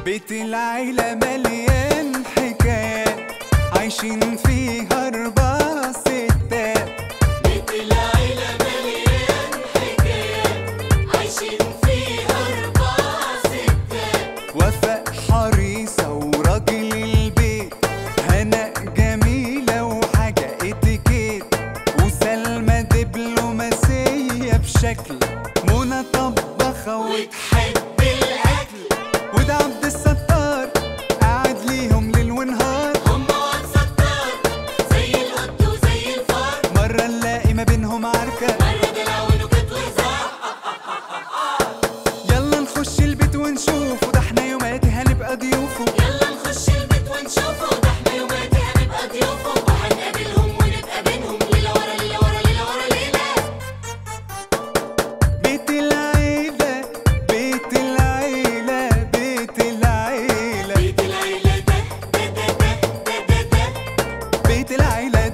بيت العيلة مليان حكايات عايشين فيها 4 ستات. بيت العيلة مليان حكايات عايشين فيها 4 ستات. وفاء حريصة وراجل البيت، هناء جميلة وحاجة اتيكيت، وسلمى دبلوماسية بشكل، منى طبخة وتحب الأكل، وده عبد الستار قاعد ليهم ليل ونهار. هما واد ستار زي القط وزي الفار، مرة نلاقي ما بينهم عركة، مرة دلع ونكت وهزار. يلا نخش البيت ونشوفه، ده احنا يوماتي هنبقى ضيوفه. يلا نخش البيت ونشوفه، ده احنا يوماتي هنبقى ضيوفه، وهنقابلهم ونبقى بينهم ليلة ورا ليلة ورا ليلة ورا ليلة. بيت العيلة بيت العيلة بيت العيلة بيت العيلة ده ده ده ده ده ده ده. بيت العيلة